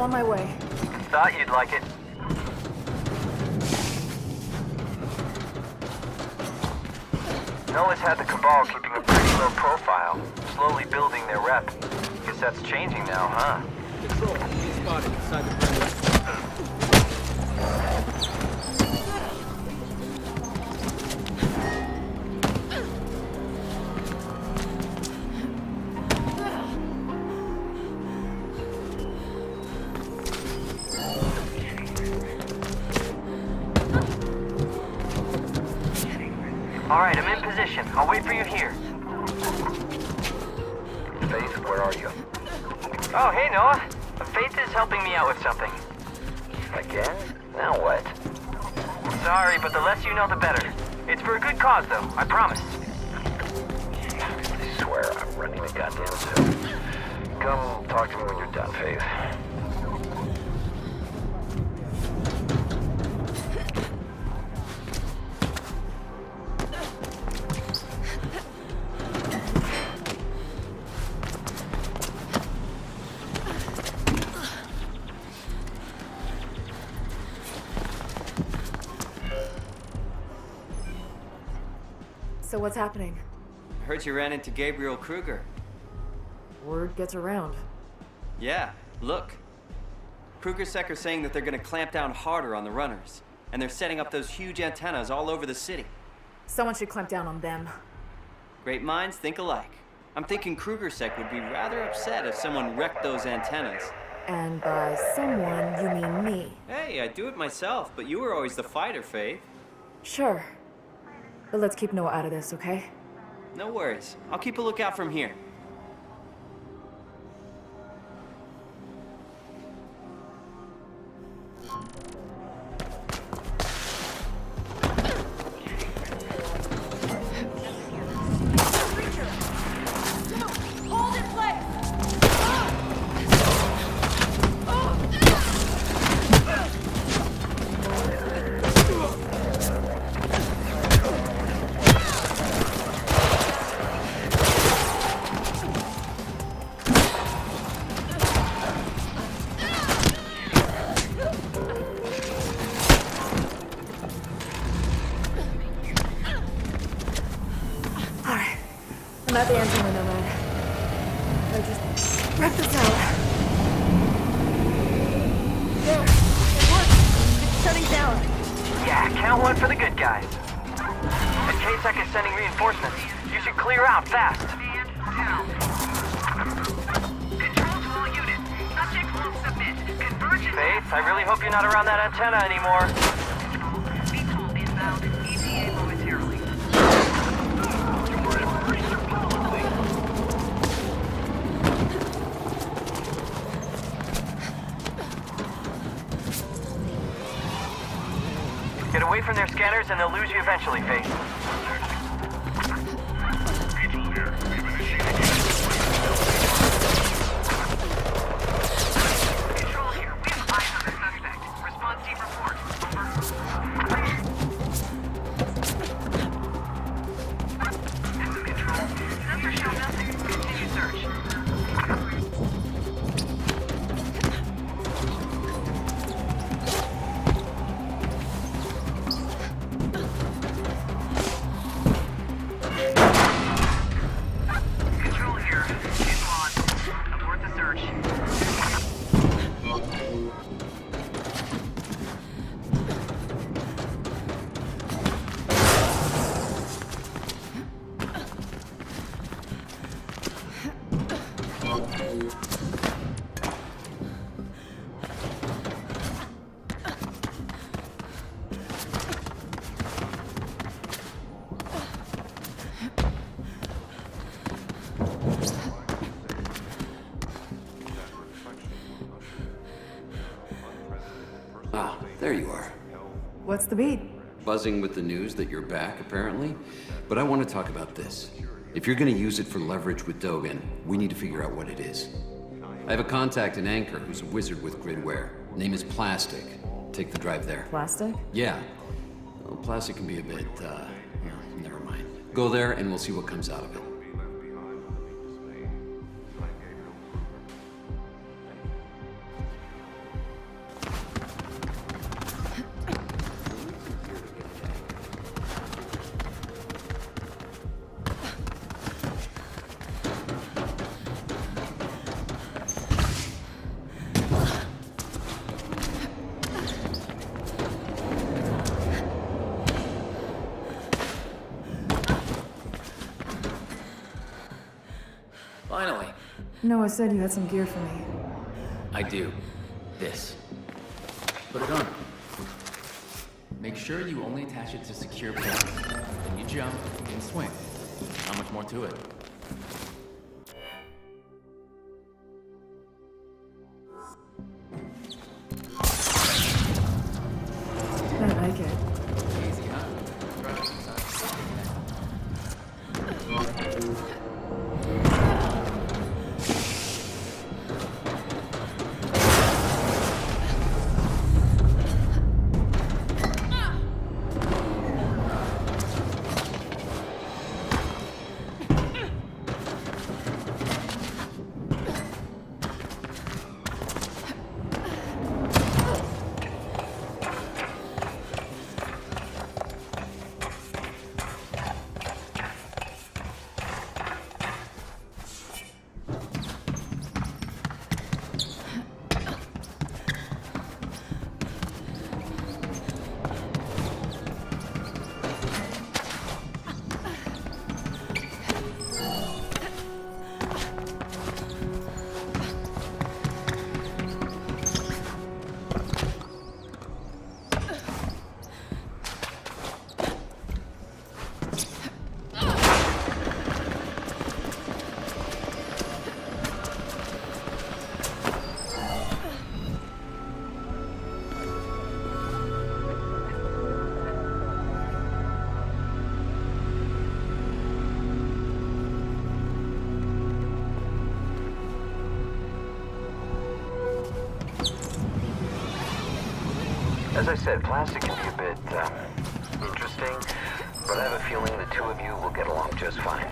on my way. Thought you'd like it. Noah's had the Cabal keeping a pretty low profile, slowly building their rep. Guess that's changing now, huh? Control, he's spotted inside the perimeter. Alright, I'm in position. I'll wait for you here. Faith, where are you? Oh, hey, Noah. Faith is helping me out with something. Again? Now what? Sorry, but the less you know, the better. It's for a good cause, though. I promise. I swear I'm running the goddamn zoo. Come talk to me when you're done, Faith. So what's happening? I heard you ran into Gabriel Kruger. Word gets around. Yeah, look. KrugerSec are saying that they're gonna clamp down harder on the runners. And they're setting up those huge antennas all over the city. Someone should clamp down on them. Great minds think alike. I'm thinking KrugerSec would be rather upset if someone wrecked those antennas. And by someone, you mean me. Hey, I'd do it myself, but you were always the fighter, Faith. Sure. But let's keep Noah out of this, okay? No worries. I'll keep a lookout from here. I'm at the antenna, Nomad. I just wrap this out. There. It worked. It's shutting down. Yeah, count one for the good guys. In case I is sending reinforcements, you should clear out fast. Control to all units. Subject won't submit. Convergence. Faith, I really hope you're not around that antenna anymore. VTOL inbound. ETA momentarily. Get away from their scanners and they'll lose you eventually, Faith. Control here. We've initiated Control here. We have eyes on the suspect. Response team report. Over. Control. Sensor show nothing. Continue search. Ah, there you are. What's the beat? Buzzing with the news that you're back, apparently. But I want to talk about this. If you're going to use it for leverage with Dogen, we need to figure out what it is. I have a contact in Anchor who's a wizard with gridware. Name is Plastic. Take the drive there. Plastic? Yeah. Well, Plastic can be a bit, never mind. Go there and we'll see what comes out of it. Noah said you had some gear for me. I do. This. Put it on. Make sure you only attach it to secure points. Then you jump and swing. Not much more to it. I like it. Easy, huh? As I said, plastic can be a bit, interesting, but I have a feeling the two of you will get along just fine.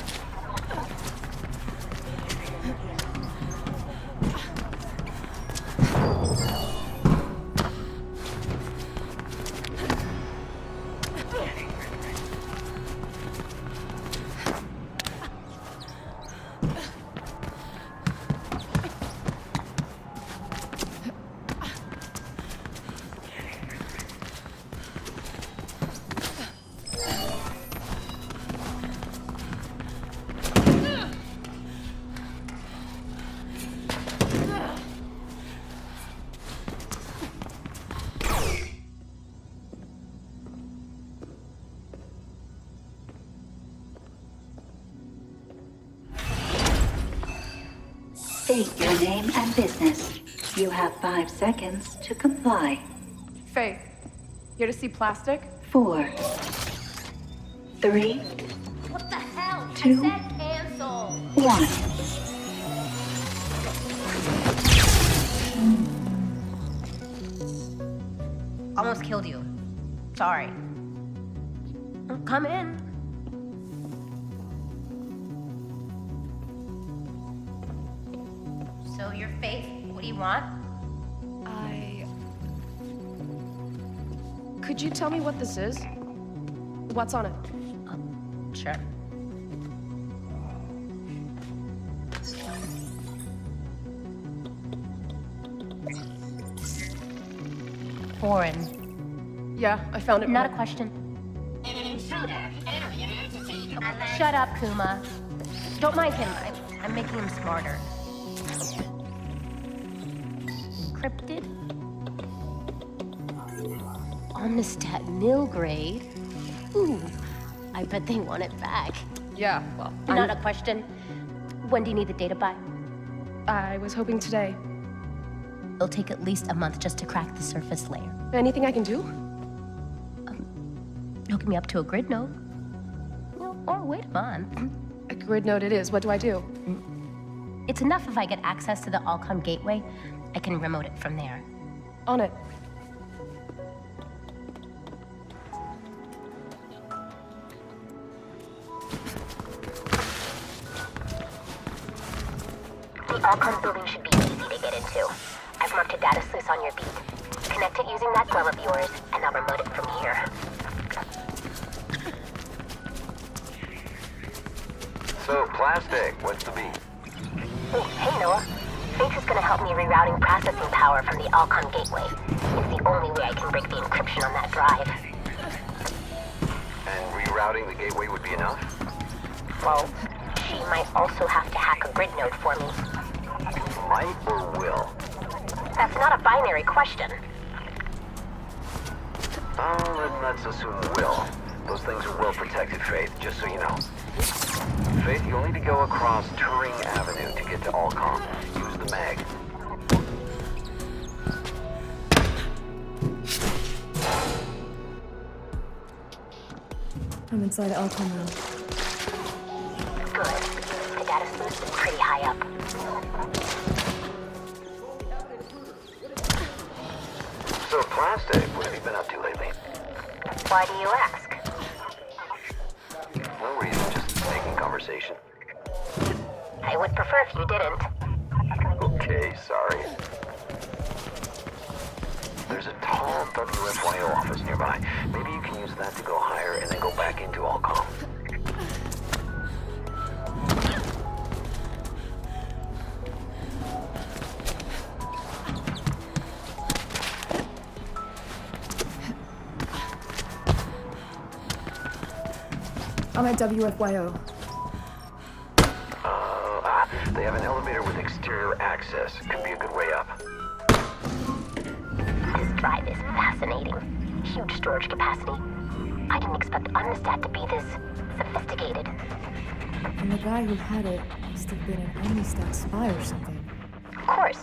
State your name and business. You have 5 seconds to comply. Faith, here to see plastic? 4, 3, What the hell? 2, I said cancel. 1. Almost killed you. Sorry. Come in. So your Faith, what do you want? Could you tell me what this is? What's on it? Sure. Foreign. Yeah, I found it. Not a question. Shut up, Kuma. Don't mind him. I'm making him smarter. Encrypted. Omnistat mill grade. Ooh, I bet they want it back. Yeah, well, Not a question. When do you need the data by? I was hoping today. It'll take at least a month just to crack the surface layer. Anything I can do? Hook me up to a grid node. Or wait a month. A grid node it is. What do I do? It's enough if I get access to the Alcom gateway. I can remote it from there. On it. The Alcom building should be easy to get into. I've marked a data sluice on your beat. Connect it using that glove of yours, and I'll remote it from here. So, plastic, what's the beat? Oh, hey, Noah. Faith is gonna help me rerouting processing power from the Alcom gateway. It's the only way I can break the encryption on that drive. And rerouting the gateway would be enough? Well, she might also have to hack a grid node for me. Might or will? That's not a binary question. Oh, then let's assume will. Those things are well protected, Faith, just so you know. Faith, you'll need to go across Turing Avenue to get to Allcom. Use the mag. I'm inside Allcom now. Good. The data sleuth is pretty high up. So, Plastic, what have you been up to lately? Why do you ask? No reason, just making conversation. I would prefer if you didn't. Okay, sorry. There's a tall WFYO office nearby. Maybe you can use that to go higher and then go back into Allcom. I'm at WFYO. They have an elevator with exterior access. Could be a good way up. This drive is fascinating. Huge storage capacity. I didn't expect Omnistat to be this sophisticated. And the guy who had it must have been an Omnistat spy or something. Of course.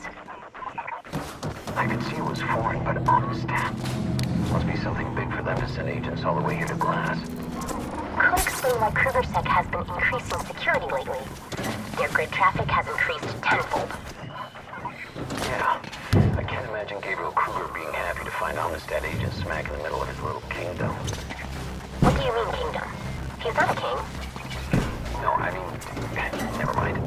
I could see it was foreign, but Omnistat. Must be something big for them to send agents all the way here to Glass. Could explain why KrugerSec has been increasing security lately. Their grid traffic has increased tenfold. Yeah, I can't imagine Gabriel Kruger being happy to find Omnistat agents smack in the middle of his little kingdom. What do you mean, kingdom? He's not a king. No, I mean, never mind.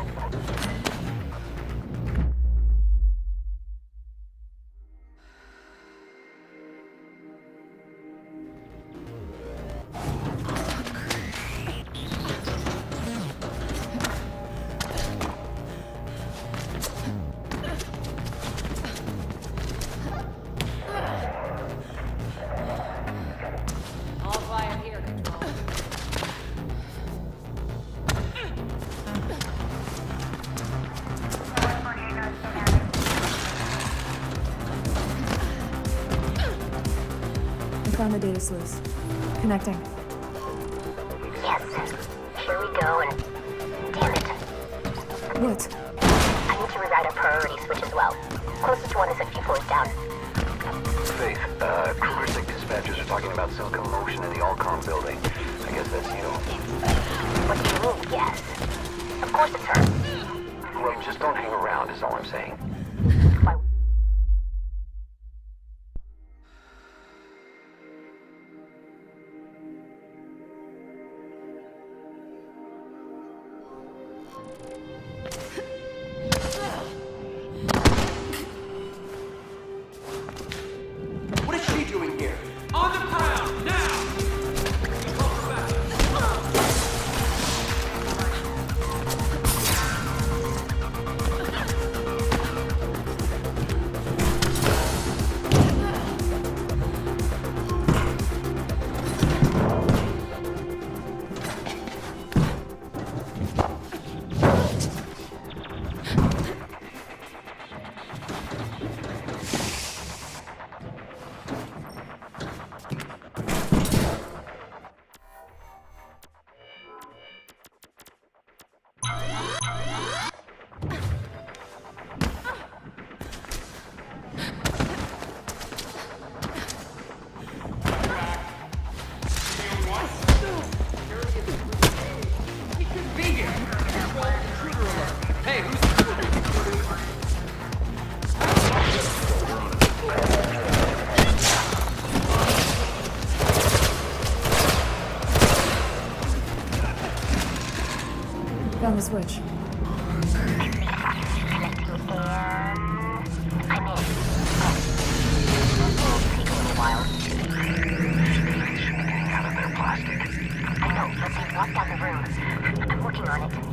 Found the data sluice. Connecting. Yes. Here we go, and damn it. What? I need to rewrite a priority switch as well. Closest one is a few floors down. Faith, KrugerSec dispatchers are talking about some commotion in the Allcom building. I guess that's you. What do you mean, yes? Of course it's her. Well, just don't hang around is all I'm saying. Why? What is she doing here? On the ground, now! Found the switch. Connecting and I'm in. It'll take a little while. Getting out of there, Plastic. I know, but they've locked down the room. I'm working on it.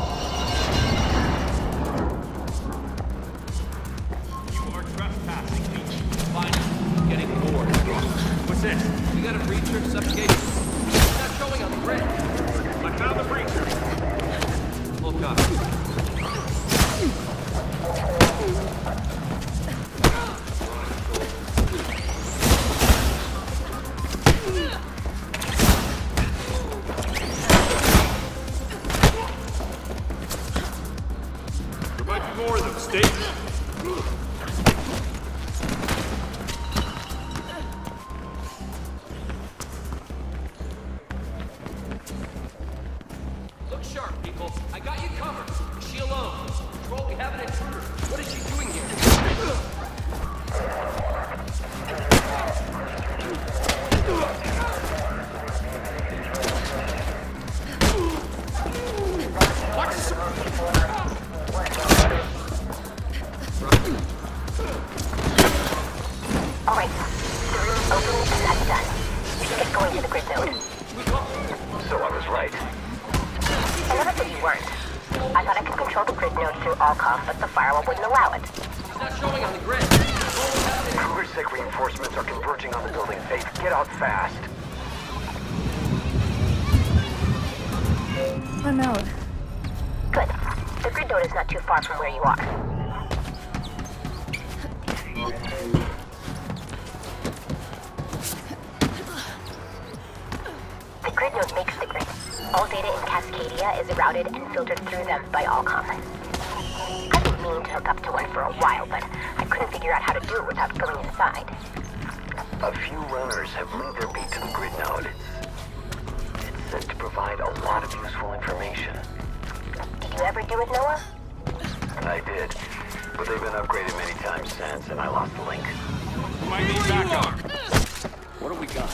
You are trespassing. sharp, people. I got you covered. Is she alone? Control, we have an intruder. What is she doing here? Watch this. Alright, the room's open and that's done. You should get going to the grid node. So I was right. I never said you weren't. I thought I could control the grid node through Allcom, but the firewall wouldn't allow it. It's not showing on the grid. KrugerSec reinforcements are converging on the building. Faith, get out fast. I'm out. Good. The grid node is not too far from where you are. The grid node makes the grid. All data in Cascadia is routed and filtered through them by Allcom. I've been meaning to hook up to one for a while, but I couldn't figure out how to do it without going inside. A few runners have linked their beat to the grid node. It's said to provide a lot of useful information. Did you ever do it, Noah? I did, but they've been upgraded many times since, and I lost the link. Might need backup. What do we got?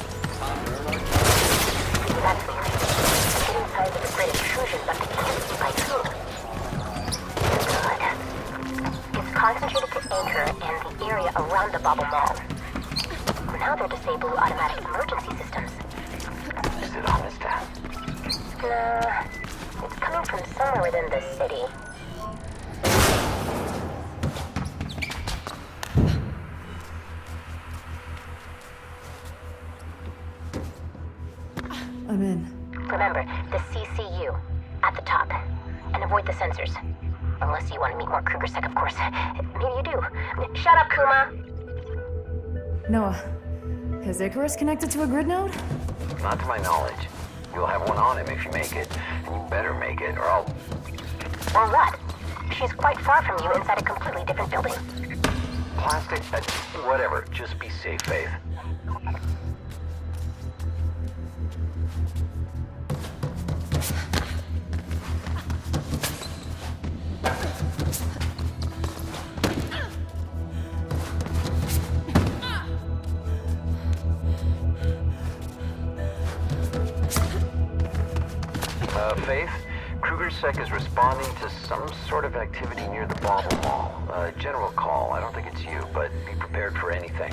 That's weird. Getting signs of the grid intrusion, but they can't see by who. Good. It's concentrated to Anchor and the area around the Bobble Mall. Now they're disabling automatic emergency systems. Is it on this tab? No, it's coming from somewhere within the city. I'm in. Remember, the CCU, at the top. And avoid the sensors. Unless you want to meet more KrugerSec, of course. Maybe you do. Shut up, Kuma! Noah, is Icarus connected to a grid node? Not to my knowledge. You'll have one on him if you make it. And you better make it, or I'll... Or what? She's quite far from you inside a completely different building. Plastic... whatever. Just be safe, Faith. Faith, KrugerSec is responding to some sort of activity near the Bobble Mall. General call. I don't think it's you, but be prepared for anything.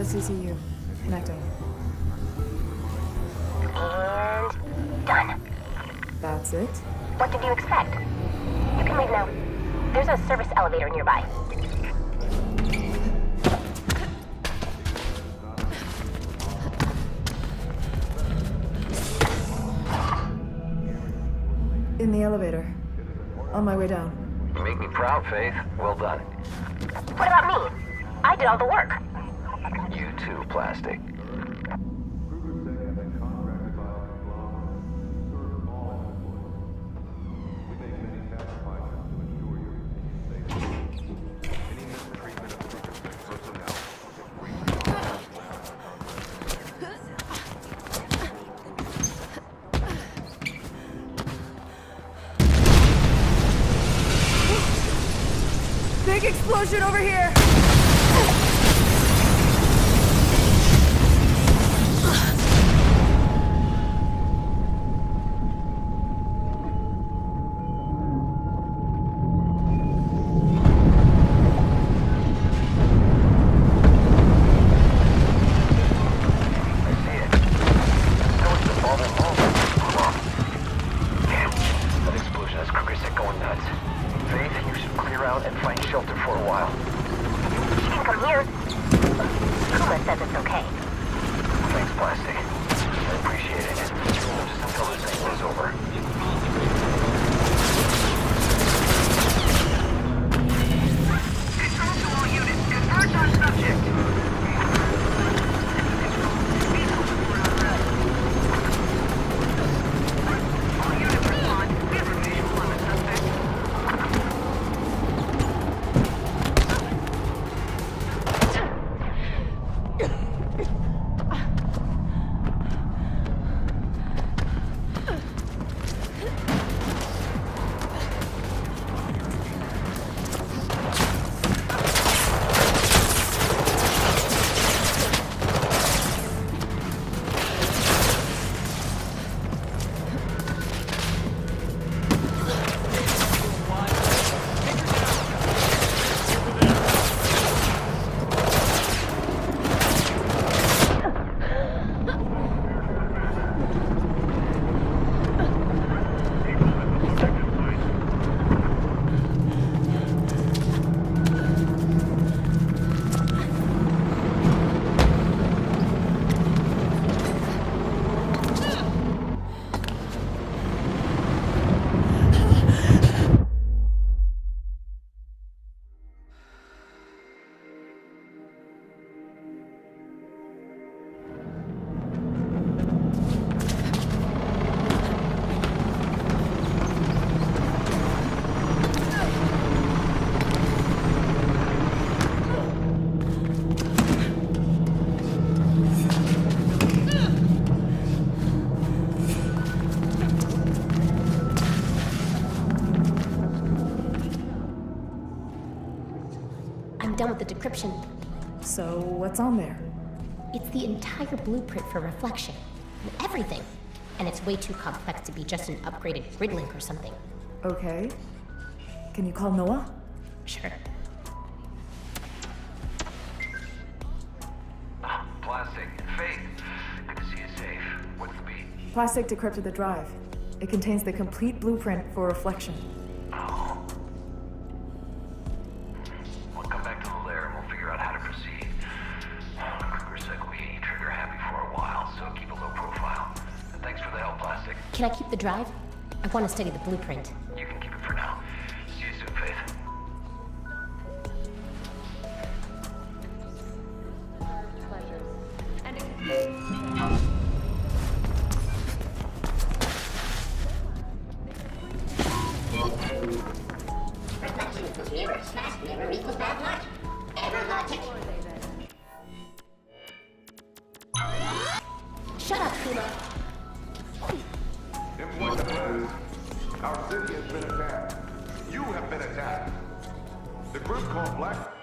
CCU. Connecting. And done. That's it? What did you expect? You can leave now. There's a service elevator nearby. In the elevator. On my way down. You make me proud, Faith. Well done. What about me? I did all the work. You too, Plastic. Big explosion over here! Done with the decryption. So, what's on there? It's the entire blueprint for Reflection. And everything. And it's way too complex to be just an upgraded grid link or something. Okay. Can you call Noah? Sure. Plastic. Faith. Good to see you safe. What's the beat? Plastic decrypted the drive. It contains the complete blueprint for Reflection. Can I keep the drive? I want to study the blueprint. You can keep it for now. See you soon, Faith. Shut up, Kuma. Our city has been attacked. You have been attacked. The group called Black